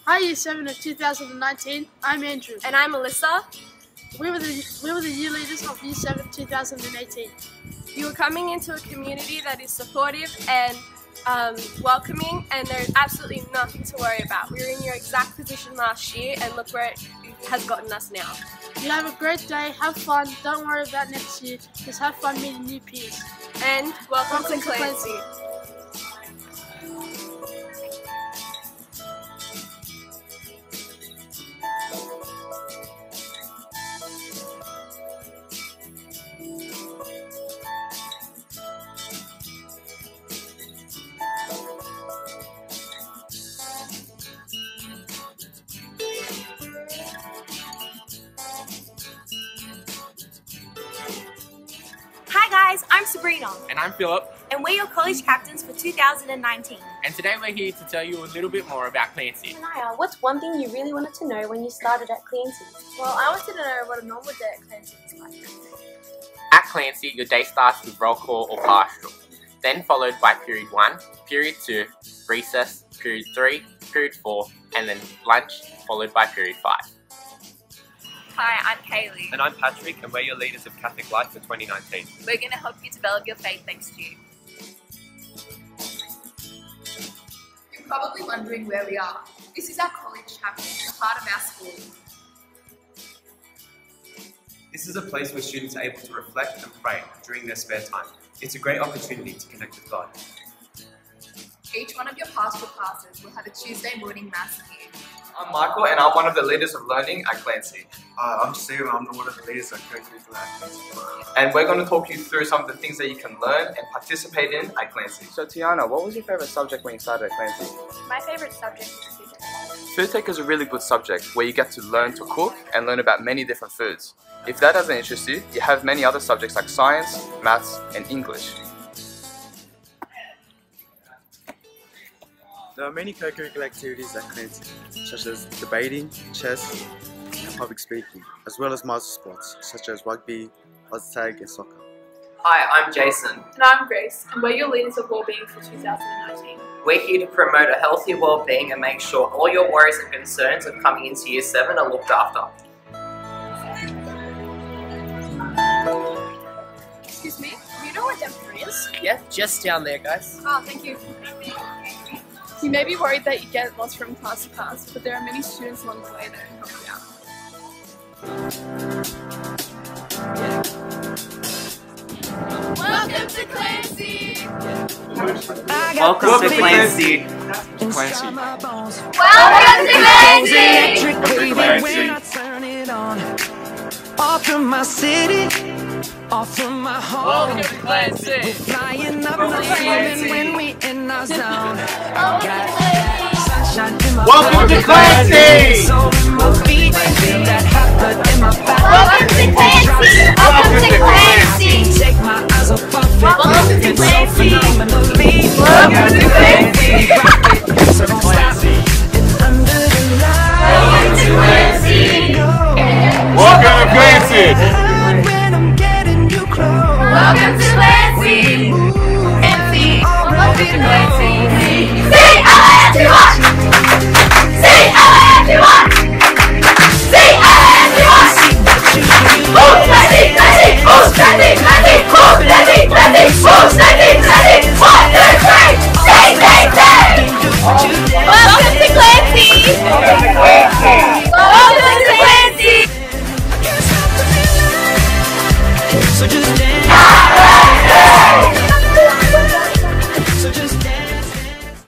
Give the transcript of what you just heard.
Hi Year 7 of 2019, I'm Andrew. And I'm Melissa. We were the year leaders of Year 7 2018. You are coming into a community that is supportive and welcoming, and there's absolutely nothing to worry about. We were in your exact position last year, and look where it has gotten us now. You have a great day, have fun, don't worry about next year, just have fun meeting new peers. And welcome to Clancy. Hi guys, I'm Sabrina. And I'm Philip. And we're your college captains for 2019. And today we're here to tell you a little bit more about Clancy. Naya, what's one thing you really wanted to know when you started at Clancy? Well, I wanted to know what a normal day at Clancy is like. At Clancy, your day starts with roll call or pastoral, then followed by period 1, period 2, recess, period 3, period 4, and then lunch, followed by period 5. Hi, I'm Kaylee. And I'm Patrick, and we're your leaders of Catholic Life for 2019. We're going to help you develop your faith next year. You're probably wondering where we are. This is our college campus, the heart of our school. This is a place where students are able to reflect and pray during their spare time. It's a great opportunity to connect with God. Each one of your pastoral classes will have a Tuesday morning mass here. I'm Michael, and I'm one of the leaders of learning at Clancy. I'm Steve, I'm one of the leaders of co-curricular at Clancy. And we're going to talk you through some of the things that you can learn and participate in at Clancy. So Tiana, what was your favourite subject when you started at Clancy? My favourite subject was food tech. Food tech is a really good subject where you get to learn to cook and learn about many different foods. If that doesn't interest you, you have many other subjects like science, maths and English. There are many co-curricular activities at Clancy, such as debating, chess, and public speaking, as well as master sports, such as rugby, tag, and soccer. Hi, I'm Jason. And I'm Grace, and we're your leaders of wellbeing for 2019. We're here to promote a healthy wellbeing and make sure all your worries and concerns of coming into Year 7 are looked after. Excuse me, do you know where Denver is? Yeah, just down there, guys. Oh, thank you. You may be worried that you get lost from class to class, but there are many students along the way that can help you out. Welcome to Clancy! Welcome to Clancy! Clancy. Welcome to Clancy! Off from my city, off from my home. Welcome to Clancy! We're flying up the ceiling when we in our zone. Welcome to Clancy! Soul in my feet, feel that hot blood in my back. Welcome to Clancy! Welcome to Clancy! Take my eyes off of it. Welcome to It's so Clancy! phenomenally. Welcome to Clancy! So don't stop. It's under the light. Welcome to Clancy! Welcome to Clancy! When I'm getting you close. Welcome to Clancy! Clancy! Welcome to Clancy! C-L-A-N-C-Y! C-L-A-N-C-Y! C-L-A-N-C-Y! Who's Clancy? Clancy! Who's Clancy? Clancy! Who's Clancy? Clancy! Who's Clancy? Clancy! 1, 2, 3! C-C-C! Welcome to Clancy! Welcome to Clancy! Welcome to Clancy!